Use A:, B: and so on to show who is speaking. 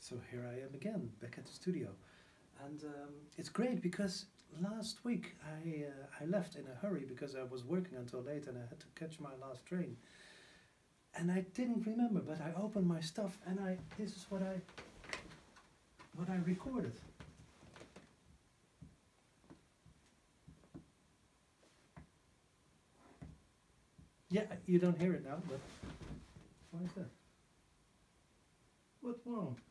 A: So here I am again, back at the studio. And it's great because last week I left in a hurry because I was working until late and I had to catch my last train. And I didn't remember, but I opened my stuff and this is what I recorded. Yeah, you don't hear it now, but why is that? What's wrong?